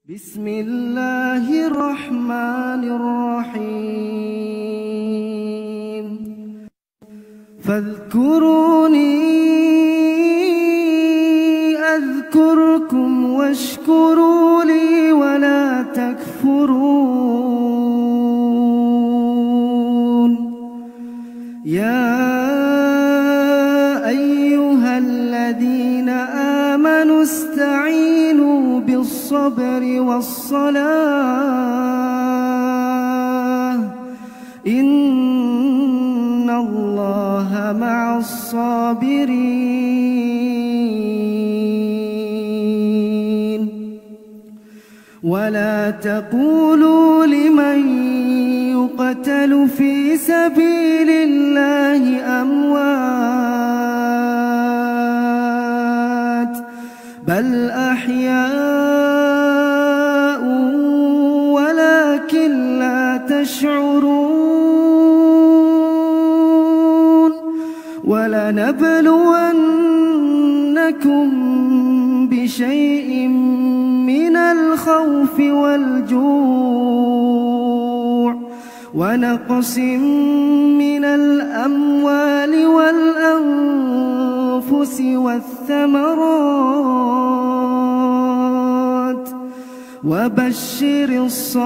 بسم الله الرحمن الرحيم فاذكروني أذكركم واشكروا لي ولا تكفرون يا أيها الذين آمنوا استعينوا بالصبر والصلاة إن الله مع الصابرين ولا تقولوا لمن يقتل في سبيل الله أموات بل أحياء ولكن لا تشعرون ولنبلونكم بشيء من الخوف والجوع ونقص من الأموال والأنفس والثمرات وبشر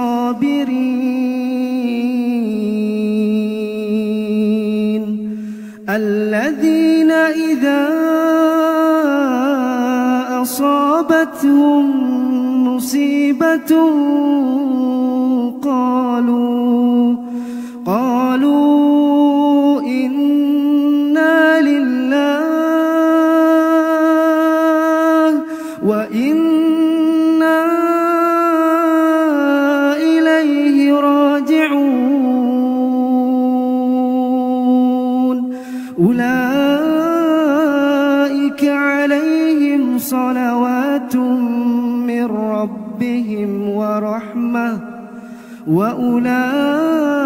الصابرين الذين إذا أصابتهم مصيبة قالوا إنا لله وإنا إليه راجعون أولئك عليهم صلوات من ربهم ورحمة وأولئك